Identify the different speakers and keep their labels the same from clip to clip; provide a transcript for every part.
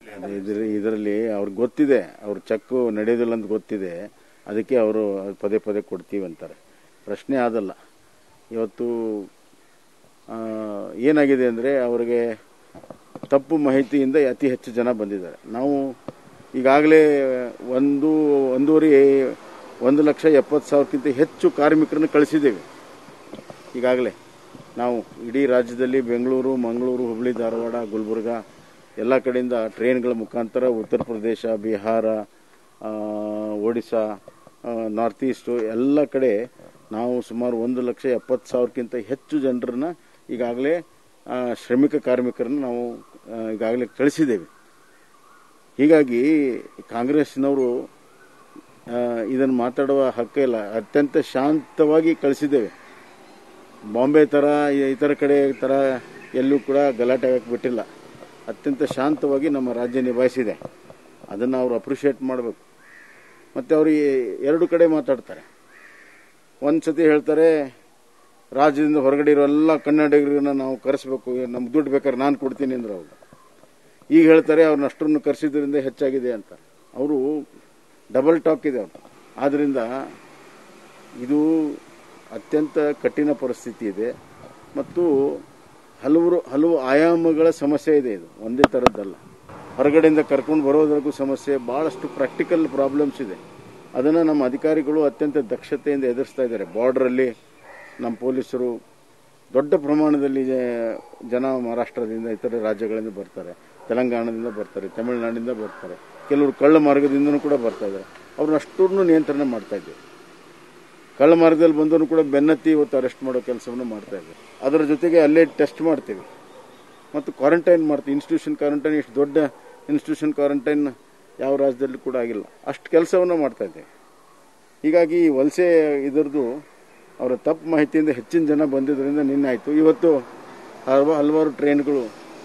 Speaker 1: ಇದರಲ್ಲಿ ಅವ್ರಿಗೆ ಗೊತ್ತಿದೆ, ಅವ್ರ ಚೆಕ್ ನಡೆಯೋದಿಲ್ಲ ಅಂತ ಗೊತ್ತಿದೆ, ಅದಕ್ಕೆ ಅವರು ಪದೇ ಪದೇ ಕೊಡ್ತೀವಿ ಅಂತಾರೆ. ಪ್ರಶ್ನೆ ಅದಲ್ಲ. ಇವತ್ತು ಏನಾಗಿದೆ ಅಂದರೆ ಅವರಿಗೆ ತಪ್ಪು ಮಾಹಿತಿಯಿಂದ ಅತಿ ಹೆಚ್ಚು ಜನ ಬಂದಿದ್ದಾರೆ. ನಾವು ಈಗಾಗಲೇ 1,70,000ಕ್ಕಿಂತ ಹೆಚ್ಚು ಕಾರ್ಮಿಕರನ್ನು ಕಳಿಸಿದ್ದೇವೆ. ಈಗಾಗಲೇ ನಾವು ಇಡೀ ರಾಜ್ಯದಲ್ಲಿ ಬೆಂಗಳೂರು, ಮಂಗಳೂರು, ಹುಬ್ಬಳ್ಳಿ, ಧಾರವಾಡ, ಗುಲ್ಬರ್ಗ ಎಲ್ಲ ಕಡೆಯಿಂದ ಟ್ರೈನ್ಗಳ ಮುಖಾಂತರ ಉತ್ತರ ಪ್ರದೇಶ, ಬಿಹಾರ, ಒಡಿಶಾ, ನಾರ್ತ್ ಈಸ್ಟು ಎಲ್ಲ ಕಡೆ ನಾವು ಸುಮಾರು 1,70,000ಕ್ಕಿಂತ ಹೆಚ್ಚು ಜನರನ್ನ ಈಗಾಗಲೇ ಶ್ರಮಿಕ ಕಾರ್ಮಿಕರನ್ನು ನಾವು ಈಗಾಗಲೇ ಕಳಿಸಿದ್ದೇವೆ. ಹೀಗಾಗಿ ಕಾಂಗ್ರೆಸ್ನವರು ಇದನ್ನು ಮಾತಾಡುವ ಹಕ್ಕಿಲ್ಲ. ಅತ್ಯಂತ ಶಾಂತವಾಗಿ ಕಳಿಸಿದ್ದೇವೆ. ಬಾಂಬೆ ಥರ ಇತರ ಕಡೆ ಥರ ಎಲ್ಲೂ ಕೂಡ ಗಲಾಟೆ ಆಗಕ್ಕೆ ಬಿಟ್ಟಿಲ್ಲ. ಅತ್ಯಂತ ಶಾಂತವಾಗಿ ನಮ್ಮ ರಾಜ್ಯ ನಿಭಾಯಿಸಿದೆ. ಅದನ್ನು ಅವರು ಅಪ್ರಿಷಿಯೇಟ್ ಮಾಡಬೇಕು. ಮತ್ತು ಅವರು ಎರಡು ಕಡೆ ಮಾತಾಡ್ತಾರೆ. ಒಂದು ಸತಿ ಹೇಳ್ತಾರೆ ರಾಜ್ಯದಿಂದ ಹೊರಗಡೆ ಇರೋ ಎಲ್ಲ ಕನ್ನಡಿಗರನ್ನ ನಾವು ಕರೆಸಬೇಕು, ನಮ್ಗೆ ದುಡ್ಡು ಬೇಕಾದ್ರೆ ನಾನು ಕೊಡ್ತೀನಿ ಅಂದ್ರೆ ಅವರು. ಈಗ ಹೇಳ್ತಾರೆ ಅವ್ರನ್ನ ಅಷ್ಟನ್ನು ಕರೆಸಿದ್ರಿಂದ ಹೆಚ್ಚಾಗಿದೆ ಅಂತ. ಅವರು ಡಬಲ್ ಟಾಕ್ ಇದೆ ಅವರು. ಆದ್ದರಿಂದ ಇದು ಅತ್ಯಂತ ಕಠಿಣ ಪರಿಸ್ಥಿತಿ ಇದೆ ಮತ್ತು ಹಲವು ಆಯಾಮಗಳ ಸಮಸ್ಯೆ ಇದೆ. ಇದು ಒಂದೇ ಥರದ್ದಲ್ಲ. ಹೊರಗಡೆಯಿಂದ ಕರ್ಕೊಂಡು ಬರೋದಕ್ಕೂ ಸಮಸ್ಯೆ, ಭಾಳಷ್ಟು ಪ್ರಾಕ್ಟಿಕಲ್ ಪ್ರಾಬ್ಲಮ್ಸ್ ಇದೆ. ಅದನ್ನು ನಮ್ಮ ಅಧಿಕಾರಿಗಳು ಅತ್ಯಂತ ದಕ್ಷತೆಯಿಂದ ಎದುರಿಸ್ತಾ ಇದ್ದಾರೆ. ಬಾರ್ಡ್ರಲ್ಲಿ ನಮ್ಮ ಪೊಲೀಸರು ದೊಡ್ಡ ಪ್ರಮಾಣದಲ್ಲಿ ಜನ ಮಹಾರಾಷ್ಟ್ರದಿಂದ, ಇತರ ರಾಜ್ಯಗಳಿಂದ ಬರ್ತಾರೆ, ತೆಲಂಗಾಣದಿಂದ ಬರ್ತಾರೆ, ತಮಿಳುನಾಡಿನಿಂದ ಬರ್ತಾರೆ, ಕೆಲವರು ಕಳ್ಳ ಮಾರ್ಗದಿಂದನೂ ಕೂಡ ಬರ್ತಾ ಇದ್ದಾರೆ. ಅವ್ರನ್ನ ಅಷ್ಟನ್ನು ನಿಯಂತ್ರಣ ಮಾಡ್ತಾ ಇದ್ದೇವೆ. ಕಳ್ಳ ಮಾರ್ಗದಲ್ಲಿ ಬಂದವರು ಕೂಡ ಬೆನ್ನತ್ತಿ ಇವತ್ತು ಅರೆಸ್ಟ್ ಮಾಡೋ ಕೆಲಸವನ್ನು ಮಾಡ್ತಾ ಇದ್ದೇವೆ. ಅದರ ಜೊತೆಗೆ ಅಲ್ಲೇ ಟೆಸ್ಟ್ ಮಾಡ್ತೀವಿ ಮತ್ತು ಕ್ವಾರಂಟೈನ್ ಮಾಡ್ತೀವಿ. ಇನ್ಸ್ಟಿಟ್ಯೂಷನ್ ಕ್ವಾರಂಟೈನ್, ಇಷ್ಟು ದೊಡ್ಡ ಇನ್ಸ್ಟಿಟ್ಯೂಷನ್ ಕ್ವಾರಂಟೈನ್ ಯಾವ ರಾಜ್ಯದಲ್ಲೂ ಕೂಡ ಆಗಿಲ್ಲ. ಅಷ್ಟು ಕೆಲಸವನ್ನು ಮಾಡ್ತಾ ಇದ್ದೇವೆ. ಹೀಗಾಗಿ ವಲಸೆ ಇದರದ್ದು ಅವರ ತಪ್ಪು ಮಾಹಿತಿಯಿಂದ ಹೆಚ್ಚಿನ ಜನ ಬಂದಿದ್ದರಿಂದ ನಿನ್ನೆ ಆಯಿತು. ಇವತ್ತು ಹಲವಾರು ಟ್ರೈನ್ಗಳು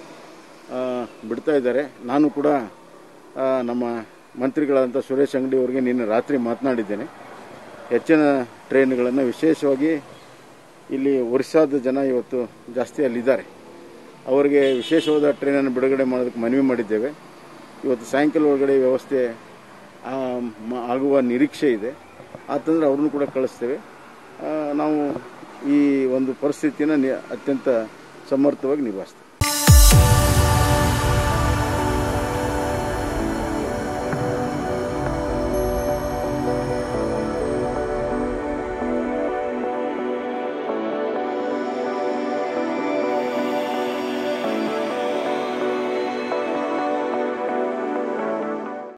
Speaker 1: ಬಿಡ್ತಾ ಇದ್ದಾರೆ. ನಾನು ಕೂಡ ನಮ್ಮ ಮಂತ್ರಿಗಳಾದಂಥ ಸುರೇಶ್ ಅಂಗಡಿ ಅವರಿಗೆ ನಿನ್ನೆ ರಾತ್ರಿ ಮಾತನಾಡಿದ್ದೇನೆ. ಹೆಚ್ಚಿನ ಟ್ರೈನ್ಗಳನ್ನು, ವಿಶೇಷವಾಗಿ ಇಲ್ಲಿ ಒರಿಸ್ಸಾದ ಜನ ಇವತ್ತು ಜಾಸ್ತಿ ಅಲ್ಲಿದ್ದಾರೆ, ಅವರಿಗೆ ವಿಶೇಷವಾದ ಟ್ರೈನನ್ನು ಬಿಡುಗಡೆ ಮಾಡೋದಕ್ಕೆ ಮನವಿ ಮಾಡಿದ್ದೇವೆ. ಇವತ್ತು ಸಾಯಂಕಾಲ ಒಳಗಡೆ ವ್ಯವಸ್ಥೆ ಆಗುವ ನಿರೀಕ್ಷೆ ಇದೆ. ಆತಂದ್ರೆ ಅವ್ರನ್ನೂ ಕೂಡ ಕಳಿಸ್ತೇವೆ. ನಾವು ಈ ಒಂದು ಪರಿಸ್ಥಿತಿಯನ್ನು ಅತ್ಯಂತ ಸಮರ್ಥವಾಗಿ ನಿಭಾಯಿಸ್ತೇವೆ.